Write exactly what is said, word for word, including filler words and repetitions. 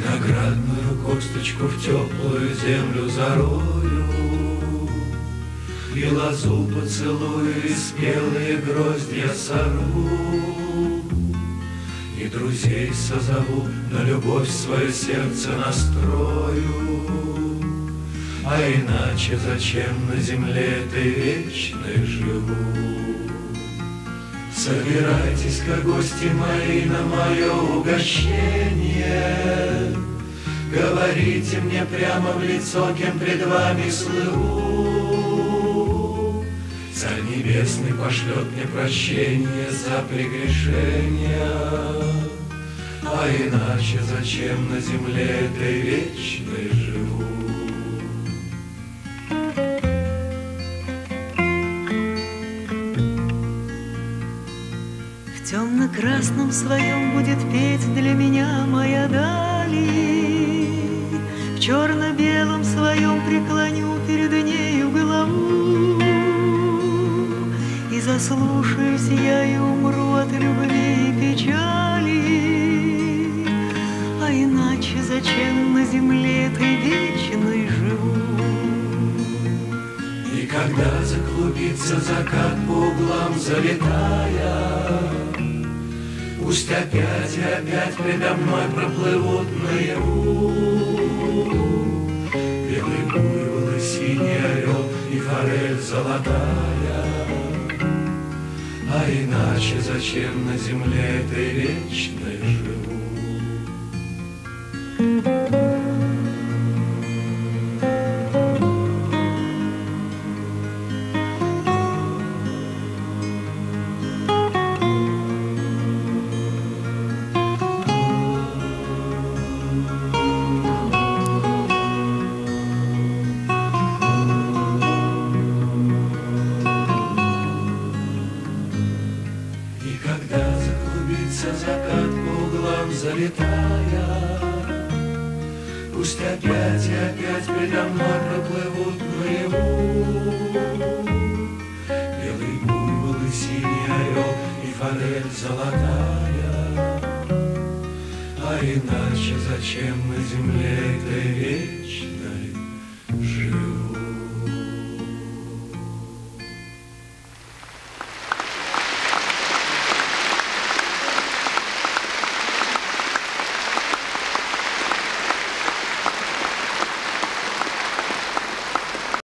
Виноградную косточку в теплую землю зарою, и лозу поцелую, и спелые гроздья сорву, и друзей созову, на любовь свое сердце настрою. А иначе зачем на земле этой вечной живу? Собирайтесь-ка, гости мои, на мое угощение, говорите мне прямо в лицо, кем пред вами слыву. Царь Небесный пошлет мне прощение за прегрешения, а иначе зачем на земле этой вечной живу? В темно-красном своем будет петь для меня моя дали, в черно-белом своем преклоню перед нею голову, и заслушаюсь я и умру от любви и печали, а иначе зачем на земле этой вечной живу? И когда заклубится закат по углам залетая, пусть опять и опять предо мной проплывут наяву белый буйвол и синий орел и форель золотая. А иначе зачем на земле этой вечной живу? Закат по углам залетая, пусть опять и опять предо мной проплывут наяву белый буйвол и синий орел и форель золотая. А иначе зачем на земле этой вечной